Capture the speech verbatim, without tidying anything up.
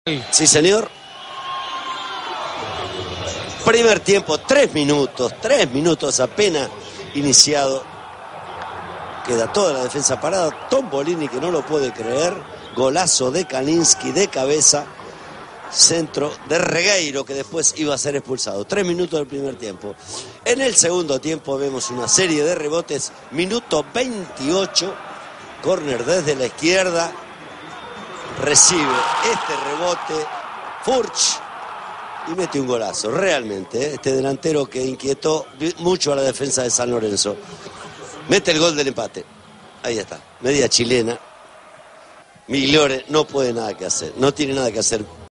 Sí, señor. Primer tiempo, tres minutos, tres minutos apenas iniciado. Queda toda la defensa parada. Tombolini, que no lo puede creer. Golazo de Kalinski de cabeza. Centro de Regueiro, que después iba a ser expulsado. Tres minutos del primer tiempo. En el segundo tiempo vemos una serie de rebotes. Minuto veintiocho. Córner desde la izquierda. Recibe este rebote Furch y mete un golazo, realmente, ¿eh? Este delantero que inquietó mucho a la defensa de San Lorenzo. Mete el gol del empate. Ahí está, media chilena. Migliore no puede nada que hacer, no tiene nada que hacer.